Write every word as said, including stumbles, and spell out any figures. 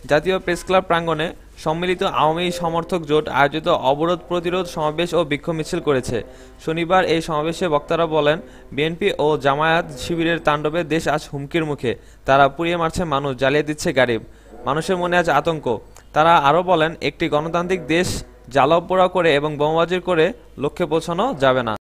জাতীয় প্রেসক্লাব প্রাঙ্গণে সম্মিলিত আওয়ামী সমর্থক জোট আয়োজিত অবরোধ প্রতিরোধ সমাবেশ ও বিক্ষোভ মিছিল করেছে। শনিবার এই সমাবেশে বক্তারা বলেন, বিএনপি ও জামায়াত শিবিরের তাণ্ডবে দেশ আজ হুমকির মুখে। তারা পুড়িয়ে মারছে মানুষ, জ্বালিয়ে দিচ্ছে গাড়ি, মানুষের মনে আজ আতঙ্ক। তারা আরও বলেন, একটি গণতান্ত্রিক দেশ জ্বালাও পোড়া করে এবং বোমাবাজি করে লক্ষ্যে পৌঁছানো যাবে না।